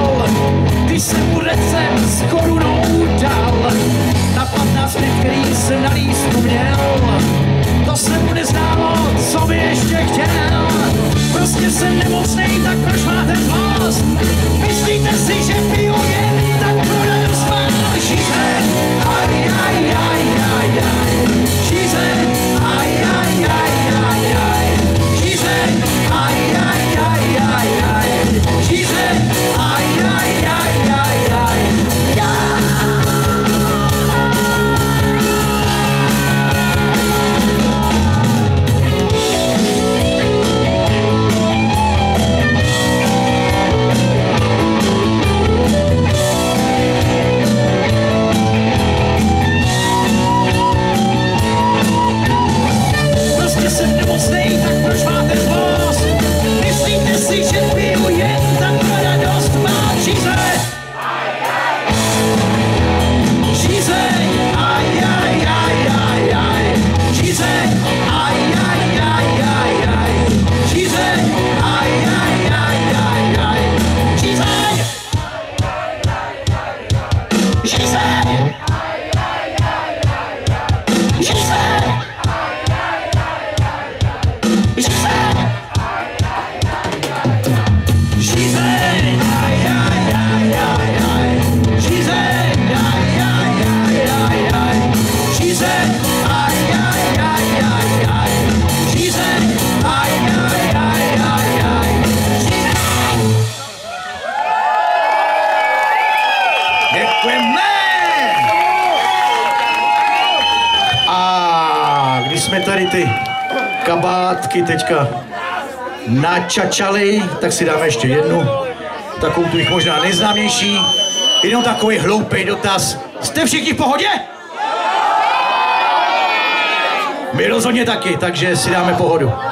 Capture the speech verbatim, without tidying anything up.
měl, když jsem mu recept s korunou dal. Na patnáct minut, který jsem na lístku měl, to se mu nezdálo, co by ještě chtěl. Prostě jsem nemocnej, tak proč máte zlost? Myslíte si, že piju jen tak pro radost mám? Žízeň, aj, aj, aj, aj, aj. Žízeň, aj, aj, aj, aj, aj. Žízeň, aj, aj, aj, aj, aj. Žízeň, aj, aj, aj, aj, aj. Jsem nemocnej, tak proč máte zlost? Myslíte si, že piju jen tak pro radost mám? Žízeň! Žízeň! Aj, aj, aj, aj, aj. Žízeň! Aj, aj, aj, aj, aj. Žízeň! Aj, aj, aj, aj, aj. Žízeň! Žízeň! Žízeň! A když jsme tady ty kabátky teďka načačali, tak si dáme ještě jednu, takovou tu jich možná nejznámější, jenom takový hloupej dotaz. Jste všichni v pohodě? My rozhodně taky, takže si dáme pohodu.